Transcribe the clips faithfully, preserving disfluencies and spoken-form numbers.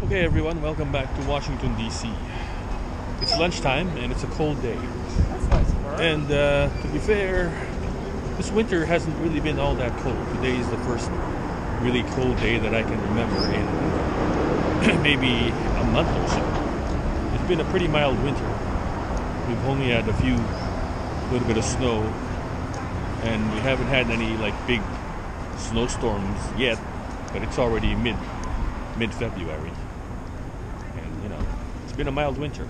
Okay everyone, welcome back to Washington D C. It's lunchtime and it's a cold day. That's nice of her. And uh, to be fair, this winter hasn't really been all that cold. Today is the first really cold day that I can remember in maybe a month or so. It's been a pretty mild winter. We've only had a few, little bit of snow, and we haven't had any like big snowstorms yet, but it's already mid mid-February. And you know, it's been a mild winter.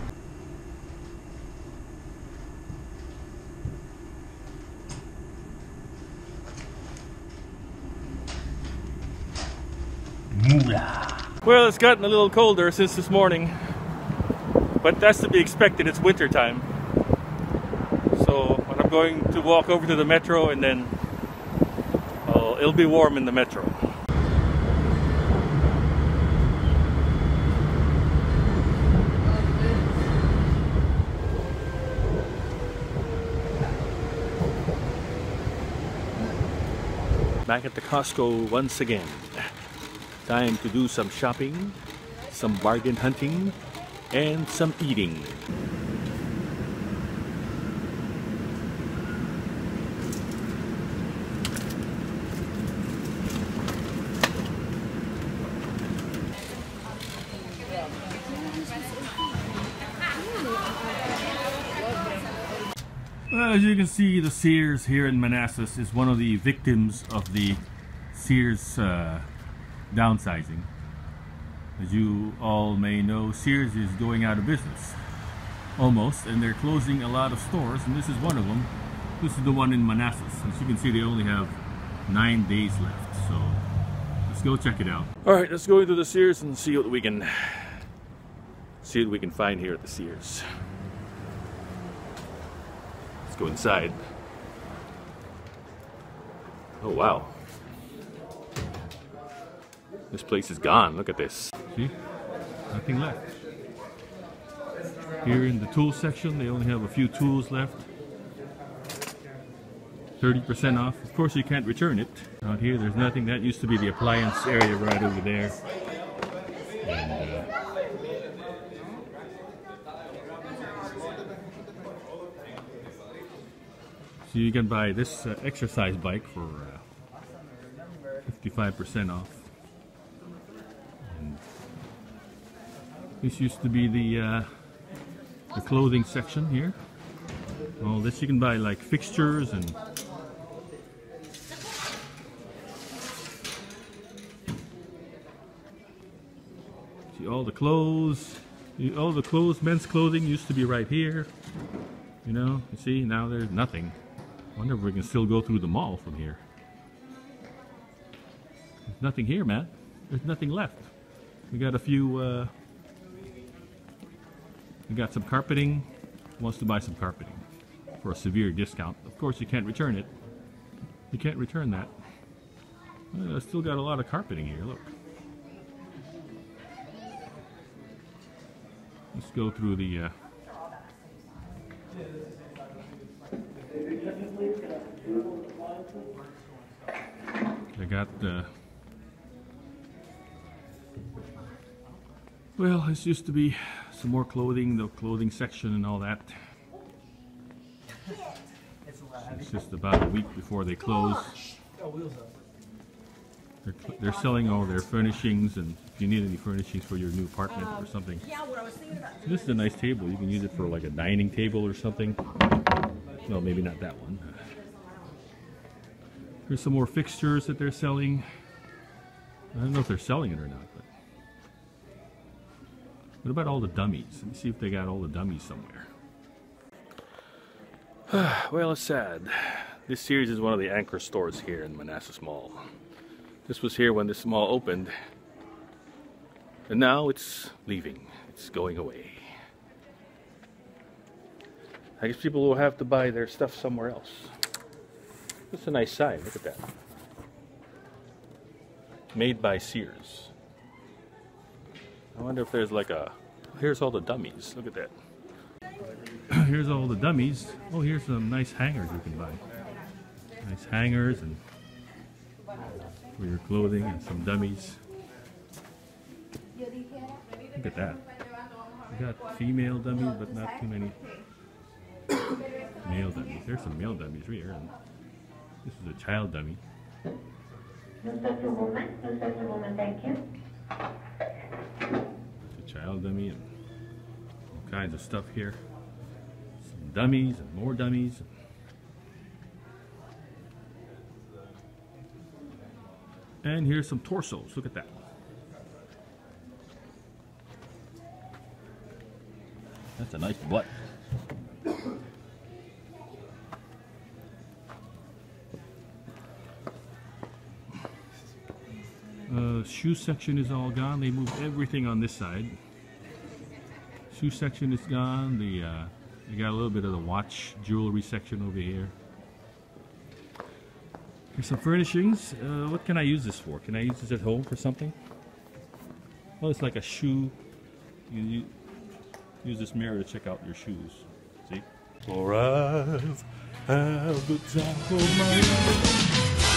Well, it's gotten a little colder since this morning, but that's to be expected. It's winter time. So when I'm going to walk over to the metro, and then uh, it'll be warm in the metro. Back at the Costco once again. Time to do some shopping, some bargain hunting, and some eating. Well, as you can see, the Sears here in Manassas is one of the victims of the Sears uh, downsizing. As you all may know, Sears is going out of business almost, and they're closing a lot of stores, and this is one of them. This is the one in Manassas. As you can see, they only have nine days left, so let's go check it out. All right, let's go into the Sears and see what we can see what we can find here at the Sears. Let's go inside. Oh wow, this place is gone. Look at this. See? Nothing left. Here in the tool section, they only have a few tools left. thirty percent off. Of course, you can't return it. Out here, there's nothing. That used to be the appliance area right over there. And, uh, so you can buy this uh, exercise bike for uh, fifty-five percent off. And this used to be the uh, the clothing section here. All this you can buy like fixtures and see all the clothes. All the clothes, men's clothing used to be right here. You know, you see now there's nothing. I wonder if we can still go through the mall from here. There's nothing here, man. There's nothing left. We got a few, uh, we got some carpeting. Wants to buy some carpeting for a severe discount. Of course, you can't return it. You can't return that. Well, I still got a lot of carpeting here, look. Let's go through the, uh, I got the, well, this used to be some more clothing, the clothing section and all that. It's just about a week before they close. They're, they're selling all their furnishings, and if you need any furnishings for your new apartment or something. This is a nice table. You can use it for like a dining table or something. No, maybe not that one. Here's some more fixtures that they're selling. I don't know if they're selling it or not, but what about all the dummies? Let me see if they got all the dummies somewhere. Well, it's sad. This Sears is one of the anchor stores here in Manassas Mall. This was here when this mall opened, and now it's leaving. It's going away. I guess people will have to buy their stuff somewhere else. That's a nice sign. Look at that. Made by Sears. I wonder if there's like a... Here's all the dummies. Look at that. Here's all the dummies. Oh, here's some nice hangers you can buy. Nice hangers and for your clothing and some dummies. Look at that. We got female dummies, but not too many male dummies. There's some male dummies here. And this is a child dummy. Just a moment, just a moment, thank you. It's a child dummy and all kinds of stuff here. Some dummies and more dummies. And here's some torsos. Look at that. That's a nice butt. Uh, shoe section is all gone. They moved everything on this side. Shoe section is gone. The uh, they got a little bit of the watch jewelry section over here. Here's some furnishings. Uh, what can I use this for? Can I use this at home for something? Oh, it's like a shoe. You, you use this mirror to check out your shoes. See? For I've had the time of my life.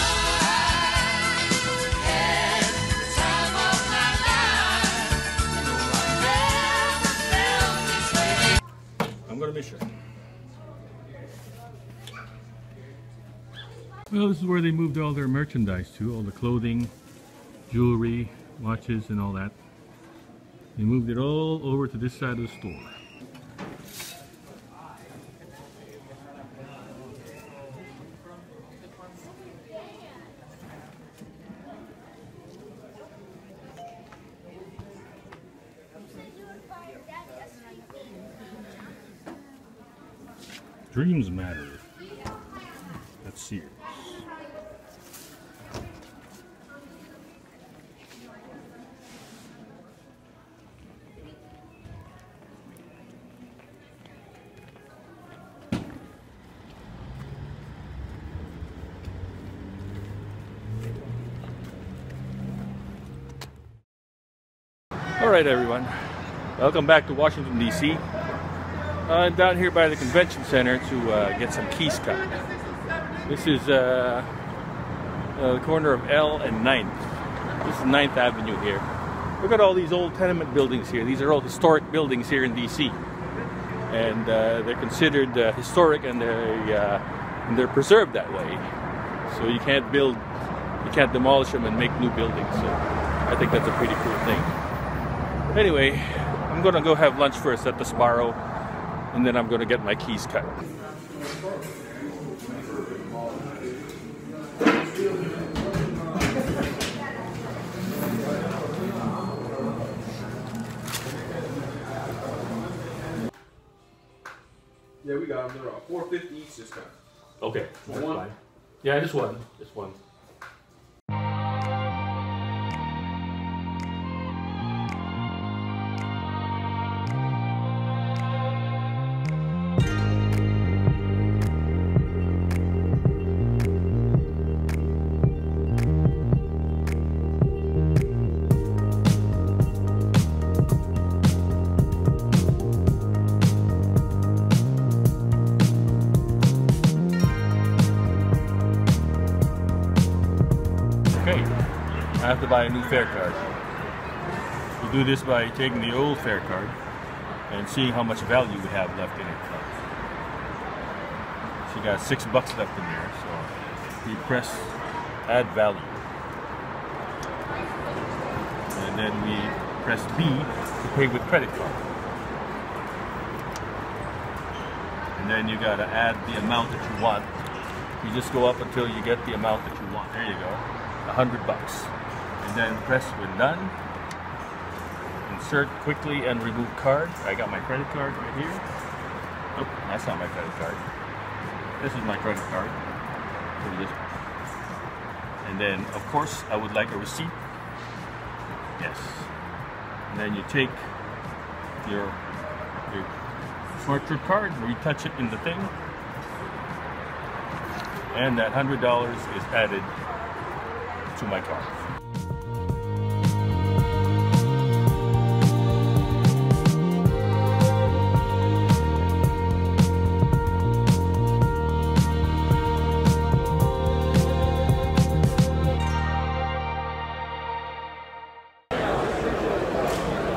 I'm gonna miss you. Well, this is where they moved all their merchandise to, all the clothing, jewelry, watches, and all that. They moved it all over to this side of the store. Dreams matter. That's Sears. Alright everyone, welcome back to Washington D C Uh, I'm down here by the convention center to uh, get some keys cut. This is uh, uh, the corner of L and ninth. This is ninth Avenue here. Look at all these old tenement buildings here. These are all historic buildings here in D C And uh, they're considered uh, historic, and they're, uh, and they're preserved that way. So you can't build, you can't demolish them and make new buildings. So I think that's a pretty cool thing. Anyway, I'm gonna go have lunch first at the Sbarro, and then I'm gonna get my keys cut. Yeah, we got them. They're all four fifty each this time. Okay, that's one. Fine. Yeah, just one. Just one. I have to buy a new fare card. You do this by taking the old fare card and seeing how much value we have left in it. She got six bucks left in there, so we press add value. And then we press B to pay with credit card. And then you gotta add the amount that you want. You just go up until you get the amount that you want. There you go. A hundred bucks. And then press when done. Insert quickly and remove card. I got my credit card right here. Oh, that's not my credit card. This is my credit card. And then, of course, I would like a receipt. Yes. And then you take your your smart trip card, retouch it in the thing, and that hundred dollars is added to my card.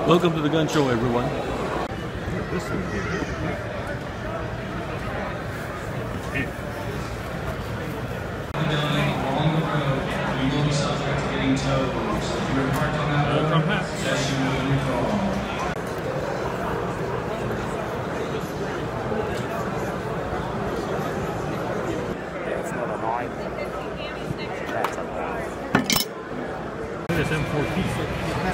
Welcome to the gun show, everyone. This one here. Along the road, you will be subject to getting towed. So if you're parked on that road, suggest you move your car. It's not annoying. That's annoying. Look at them four pieces.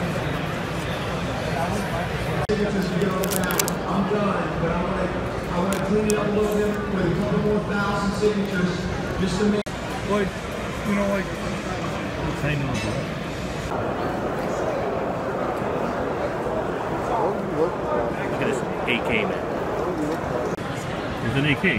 I'm done, but I want to I want to clean it up a little bit with a couple more thousand signatures just to make. Like, you know, like. I know. Look at this A K, man. There's an A K.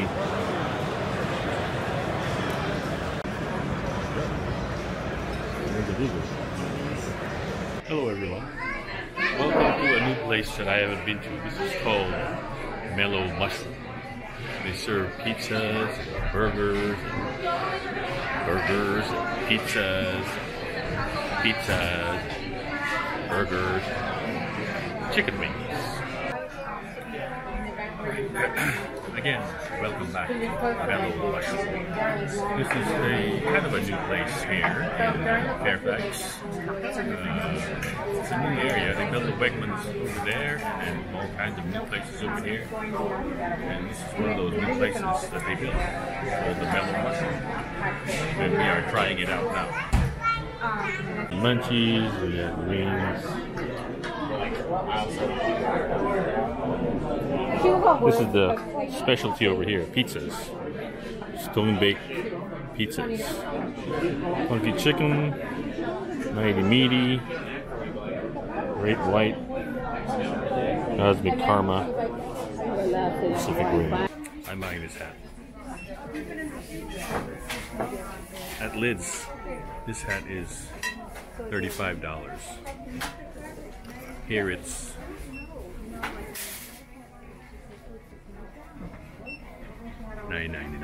Hello, everyone. Welcome to a new place that I haven't been to. This is called Mellow Mushroom. They serve pizzas, and burgers, and burgers, and pizzas, pizzas, burgers, chicken wings. Again, welcome back to Mellow Mushroom. This is a kind of a new place here in Fairfax. Uh, it's a new area. They built the Wegmans over there and all kinds of new places over here. And this is one of those new places that they built called the Mellow Mushroom. And we are trying it out now. Munchies, we got wings. This is the specialty over here, pizzas. Stone baked pizzas. Funky chicken, mighty meaty, great white, cosmic karma, Pacific rim. I'm buying this hat. At Lids, this hat is thirty-five dollars. Here it's nine ninety-nine.